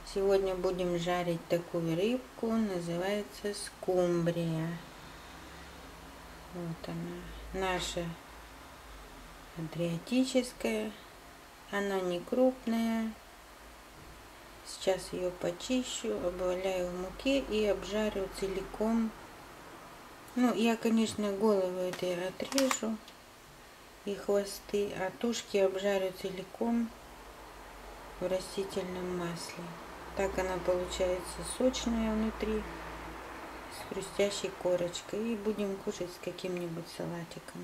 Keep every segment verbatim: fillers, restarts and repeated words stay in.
Сегодня будем жарить такую рыбку, называется скумбрия. Вот она, наша адриатическая. Она не крупная. Сейчас ее почищу, обваляю в муке и обжарю целиком. Ну, я, конечно, голову этой отрежу и хвосты, а тушки обжарю целиком в растительном масле. Так она получается сочная внутри, с хрустящей корочкой. И будем кушать с каким-нибудь салатиком.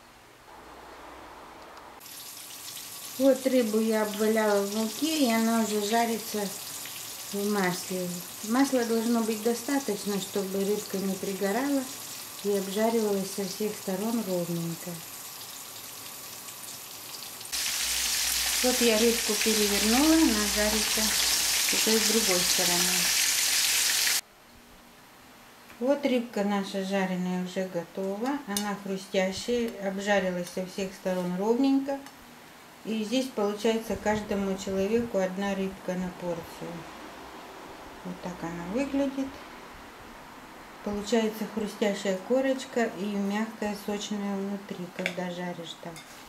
Вот рыбу я обваляла в муке, и она уже жарится в масле. Масла должно быть достаточно, чтобы рыбка не пригорала и обжаривалась со всех сторон ровненько. Вот я рыбку перевернула, она жарится уже с другой стороны. Вот рыбка наша жареная уже готова. Она хрустящая, обжарилась со всех сторон ровненько. И здесь получается каждому человеку одна рыбка на порцию. Вот так она выглядит. Получается хрустящая корочка и мягкая, сочная внутри, когда жаришь так.